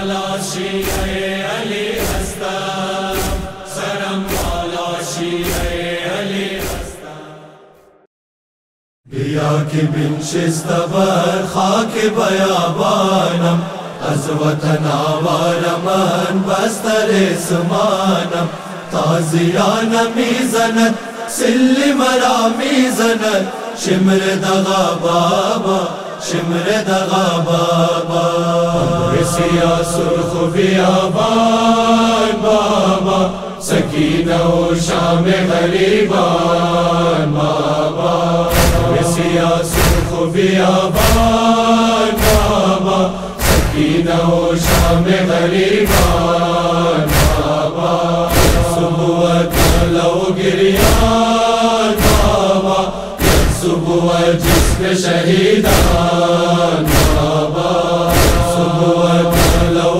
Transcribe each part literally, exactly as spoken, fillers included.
والا شیعہ علی ہستم، سرم والا شیعہ علی ہستم. بیا کی بن شستبر خاک بیابانم، از وطن آوارم بستر اسمانم. تازیانم میزند سلی مرا میزند، شمر دغا بابا شمر دغا بابا. سیاہ سرخ بیابان بابا، سکینہ و شام غریبان بابا. سیاہ سرخ بیابان بابا، سکینہ و شام غریبان بابا. صبح لو گریان بابا، صبح جسم شہیدان بابا. صبح لو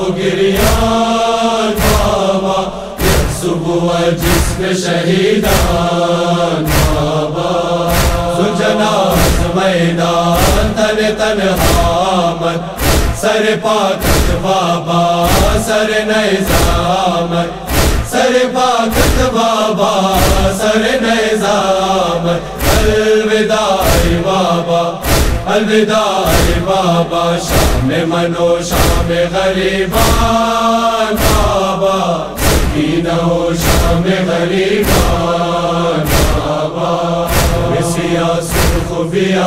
گریان بابا، صبح جسم شہیدان بابا. سجناز میدان تن تنہامت، سر پاکت بابا سر نظامت. سر پاکت بابا سر نظامت. الوداع بابا الوداع بابا، شام منو شام غریبان بابا، سکینہ و شام غریبان بابا. سیاہ سرخ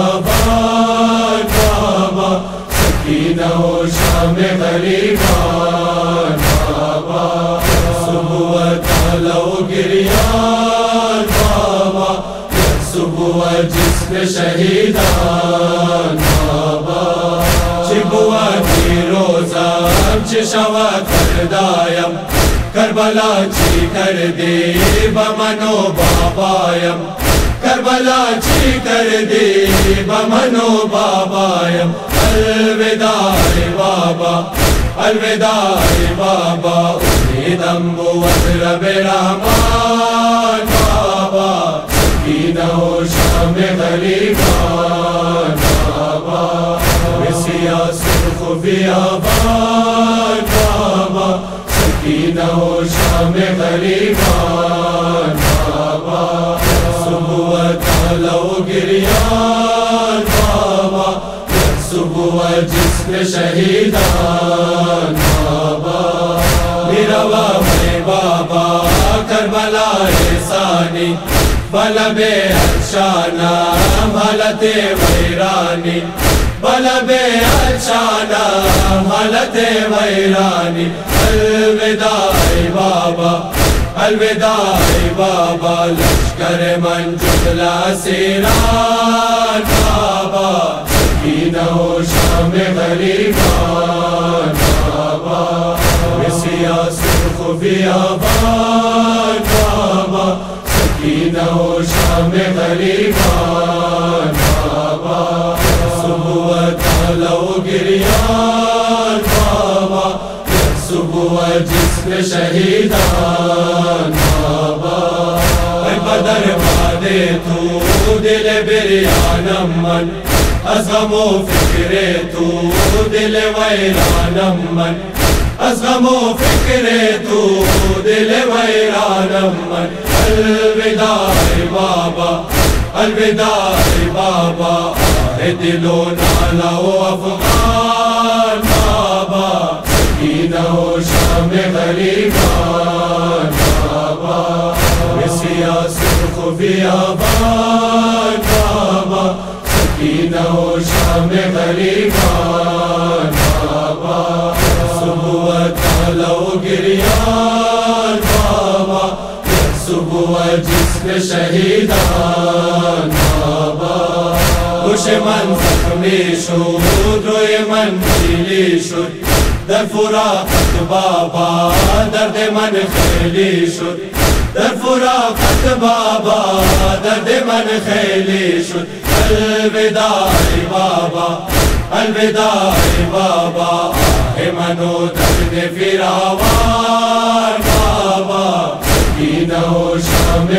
بیابان بابا، سکینہ و شام غریبان بابا. صبح تالو گریان بابا، صبح جسم شہیدان بابا. چی بوتی روزم چی شود فردایم، کربلا چی کردی بمنو بابایم. کربلا چی کردی بمنو بابایم. الوداع بابا الوداع بابا، امیدم بود رب رحمان بابا، سکینہ و شام غریبان بابا. سیاہ سرخ بیابان بابا، سکینہ و شام غریبان بابا. صبح تالو گریان بابا، صبح جسم شہیدان بابا. میروا میں بابا کربلا ثانی، بلب ارشانہ حالت ویرانی. بلب ارشانہ حالت ویرانی. الوداع بابا الوداع بابا، لشکر من جملہ سیران بابا، سکینہ و شام غریبان بابا. سیاہ سرخ بیابان بابا، سکینہ و شام غریبان بابا. صبح تالو گریان بابا، صبح جسم شہیدان بابا. بدر بادے تو دل بریانم من، از غم و فکر تو دل ویرانم من. از غم و فکر تو دل ویرانم من. الوداع بابا الوداع بابا، آہ دل و نالا و افغان بابا، سکینہ و شام غریبان بابا. سیاہ سرخ بیابان بابا، سکینہ و شام غریبان بابا. صبح تالو گریان بابا، صبح جسم شہیدان بابا. خوش من زخمی شد روی من پیلی شد، در فراقت بابا درد من خیلی شد. در فراقت بابا درد من خیلی شد. الوداع بابا الوداع بابا، آہ منو درد فراوان بابا، سکینہ و شام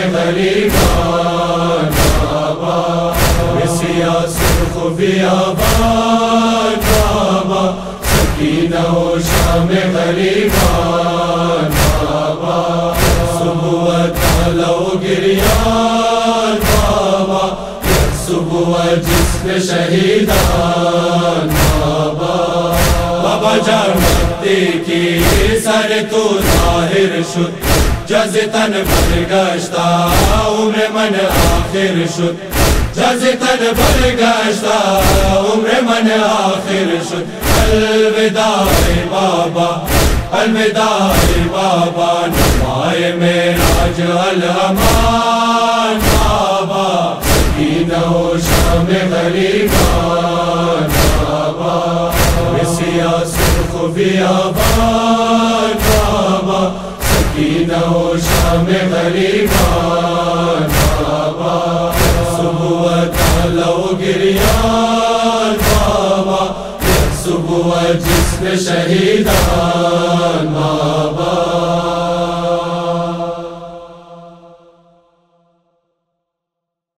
غریبان بابا. سیاہ سرخ بیابان بابا، سکینہ و شام غریبان بابا، صبح تالا و گریان بابا، صبح جسم شہیدان بابا، بابا جان مکتے کی سر تو ظاہر شد، جز تن برگشتا عمر من آخر شد، جز تن برگشتا عمر من آخر شد، الوداع بابا الوداع بابا، نمائے معراج الامان بابا، سکینہ و شام غریبان بابا، سیاہ سرخ بیابان بابا، سکینہ و شام غریبان بابا، صبح تالا و گریان بابا، صبح جسم شہیدان